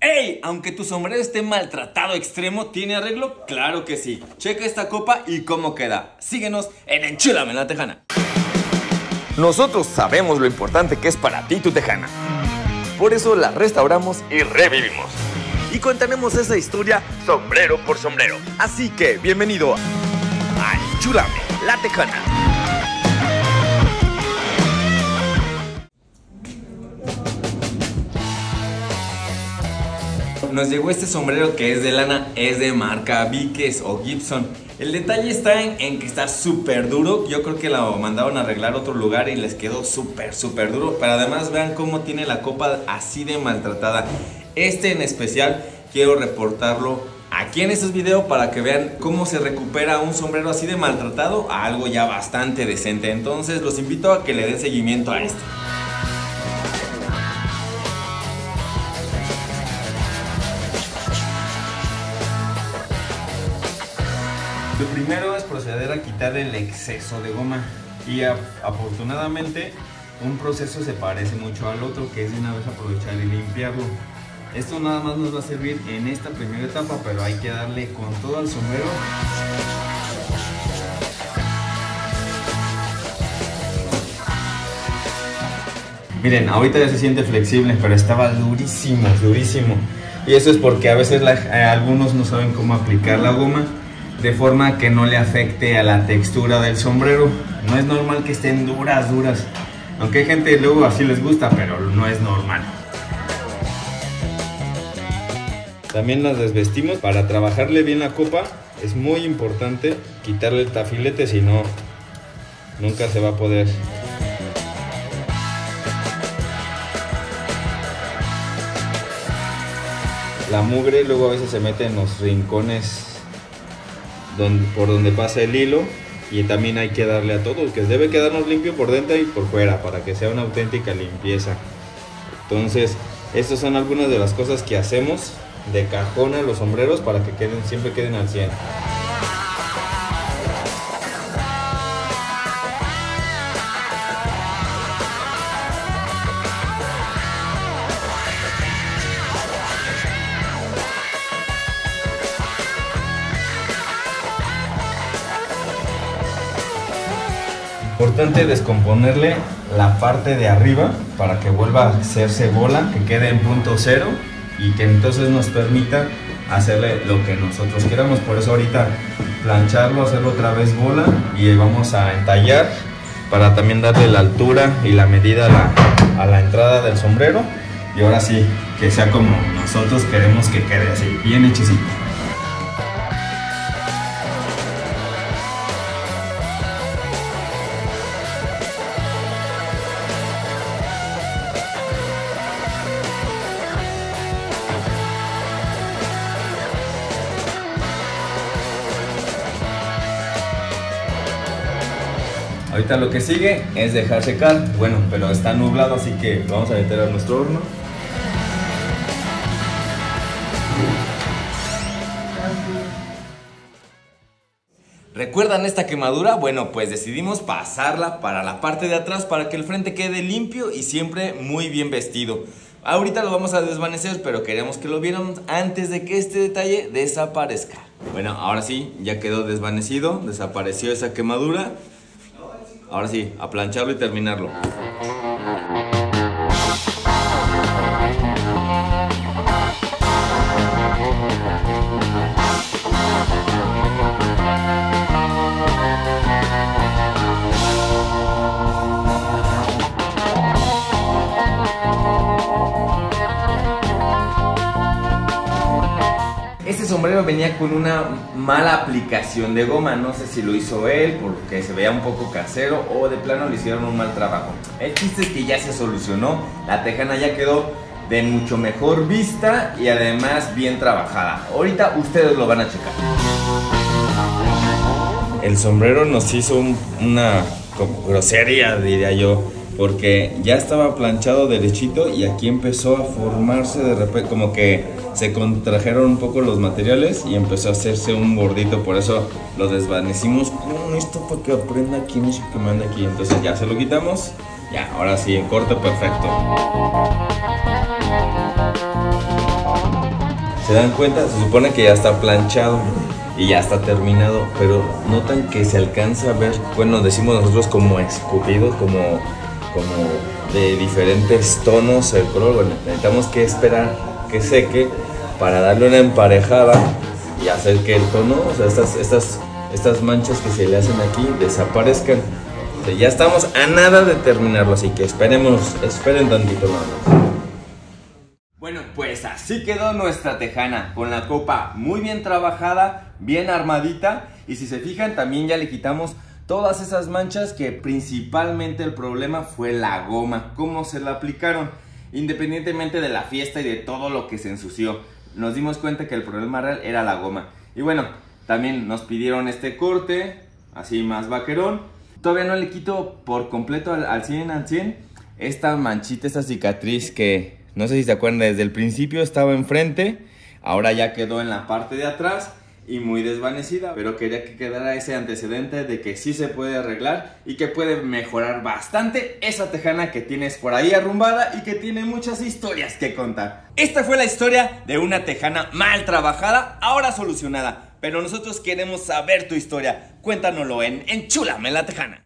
¡Ey! Aunque tu sombrero esté maltratado extremo, ¿tiene arreglo? Claro que sí. Checa esta copa y cómo queda. Síguenos en Enchúlame la Tejana. Nosotros sabemos lo importante que es para ti tu tejana. Por eso la restauramos y revivimos. Y contaremos esa historia sombrero por sombrero. Así que bienvenido a Enchúlame la Tejana. Nos llegó este sombrero que es de lana, es de marca Vickers o Gibson. El detalle está en que está súper duro. Yo creo que lo mandaron a arreglar a otro lugar y les quedó súper duro. Pero además vean cómo tiene la copa así de maltratada. Este en especial quiero reportarlo aquí en estos videos para que vean cómo se recupera un sombrero así de maltratado a algo ya bastante decente. Entonces los invito a que le den seguimiento a esto. Lo primero es proceder a quitar el exceso de goma y afortunadamente un proceso se parece mucho al otro, que es de una vez aprovechar y limpiarlo. Esto nada más nos va a servir en esta primera etapa, pero hay que darle con todo al sombrero. Miren, ahorita ya se siente flexible, pero estaba durísimo. Y eso es porque a veces algunos no saben cómo aplicar la goma de forma que no le afecte a la textura del sombrero. No es normal que estén duras. Aunque hay gente luego así les gusta, pero no es normal. También las desvestimos para trabajarle bien la copa. Es muy importante quitarle el tafilete, si no, nunca se va a poder. La mugre luego a veces se mete en los rincones por donde pasa el hilo, y también hay que darle a todo, que debe quedarnos limpio por dentro y por fuera para que sea una auténtica limpieza. Entonces, estas son algunas de las cosas que hacemos de cajón a los sombreros para que siempre queden al 100. Importante descomponerle la parte de arriba para que vuelva a hacerse bola, que quede en punto cero y que entonces nos permita hacerle lo que nosotros queramos. Por eso ahorita plancharlo, hacerlo otra vez bola, y vamos a entallar para también darle la altura y la medida a la entrada del sombrero, y ahora sí que sea como nosotros queremos que quede, así bien hechicito. Ahorita lo que sigue es dejar secar. Bueno, pero está nublado, así que lo vamos a meter a nuestro horno. ¿Recuerdan esta quemadura? Bueno, pues decidimos pasarla para la parte de atrás para que el frente quede limpio y siempre muy bien vestido. Ahorita lo vamos a desvanecer, pero queremos que lo vieran antes de que este detalle desaparezca. Bueno, ahora sí, ya quedó desvanecido, desapareció esa quemadura. Ahora sí, a plancharlo y terminarlo. Este sombrero venía con una mala aplicación de goma. No sé si lo hizo él porque se veía un poco casero o de plano le hicieron un mal trabajo. El chiste es que ya se solucionó. La tejana ya quedó de mucho mejor vista y además bien trabajada. Ahorita ustedes lo van a checar. El sombrero nos hizo una grosería, diría yo, porque ya estaba planchado derechito y aquí empezó a formarse de repente, como que se contrajeron un poco los materiales y empezó a hacerse un bordito. Por eso lo desvanecimos con esto para que aprenda quién es el que manda aquí. Entonces ya se lo quitamos, ya, ahora sí, en corte perfecto. ¿Se dan cuenta? Se supone que ya está planchado y ya está terminado, pero notan que se alcanza a ver, bueno, decimos nosotros como escupido, como de diferentes tonos el color. Bueno, necesitamos que esperar que seque para darle una emparejada y hacer que el tono, o sea, estas manchas que se le hacen aquí desaparezcan. O sea, ya estamos a nada de terminarlo, así que esperen tantito nada más. Bueno, pues así quedó nuestra tejana, con la copa muy bien trabajada, bien armadita, y si se fijan también ya le quitamos todas esas manchas que principalmente el problema fue la goma, cómo se la aplicaron, independientemente de la fiesta y de todo lo que se ensució. Nos dimos cuenta que el problema real era la goma. Y bueno, también nos pidieron este corte, así más vaquerón. Todavía no le quito por completo al 100 esta manchita, esta cicatriz que no sé si se acuerdan, desde el principio estaba enfrente, ahora ya quedó en la parte de atrás y muy desvanecida, pero quería que quedara ese antecedente de que sí se puede arreglar y que puede mejorar bastante esa tejana que tienes por ahí arrumbada y que tiene muchas historias que contar. Esta fue la historia de una tejana mal trabajada, ahora solucionada, pero nosotros queremos saber tu historia. Cuéntanoslo en Enchúlame la Tejana.